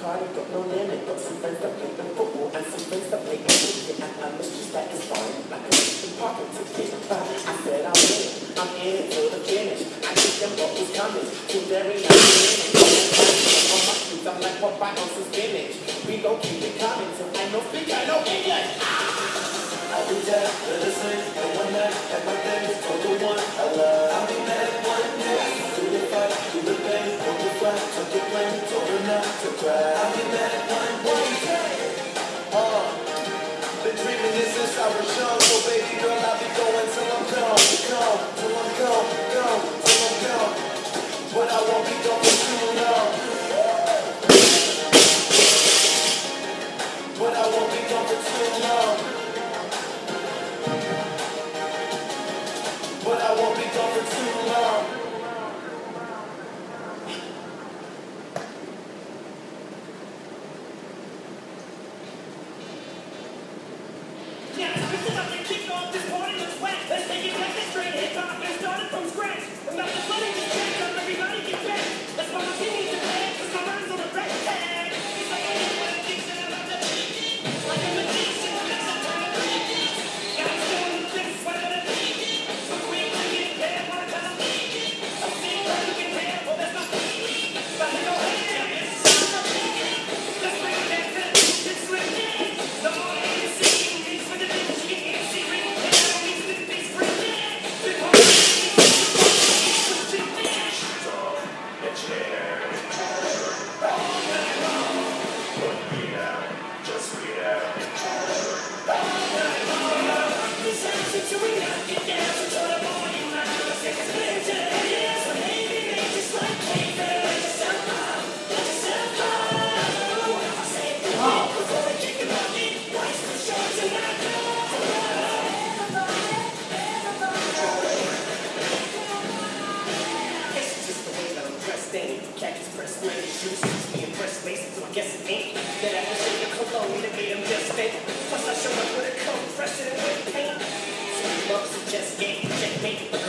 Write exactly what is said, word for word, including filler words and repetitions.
party, got no limit. Got some friends that play the football and some friends that play cricket. And a mistress that is fine, like a Christian pocket ticket. But I said I'm in, I'm in it till the finish. I think them bottles coming, till very nice. On my shoes, I'm like Popeye on some spinach. We gon' keep it coming till I know speak, I know English. I'll be there, listen, the one that had my things, told the one I love. I'll be there one day, do the fight, do the pain, hold the flag, took the blame, told her not to cry. I'll be there one day. Uh, been dreaming this since I was young, so baby girl, I'll be going till I'm gone, gone, till I'm gone, gone, till I'm gone. But I won't be gone for too long. But I won't be gone for too long. But I won't be gone for too long. Yeah, listen up and kick off this party looks wet. Let's take it back to straight hip hop and start it from scratch. About the flooding this track up, everybody get back. That's why my opinions are bad, cause my mind's on the red tag. It's like I know what I'm thinking about the like a magician, that's a time of greatness. Got some things, what are the things? So quick to get there, wanna tell them so see where you can hear, well that's not me. But I go ahead, it's time for me. Let's bring it back to this swiftness. No more A B C, these for the bitch, you can see ring down, these for the bitch, bring it. Before we switch it back. The chair. Put me down, just me down. This house is doing not get down, so tell the boy you not to the second splinter. Yes, but maybe make just like paper. Let yourself up, let yourself go. I say go before we kick the bucket. Life's too short to not go. Guess it's just the way that I'm dressed, ain't it? Khakis pressed leather shoes, me and pressed laces, so I guess it ain't. That I can shake the cologne to be them just fit. Plus I show up with a coat fresher than whipped paint. So you love suggest game, checkmate.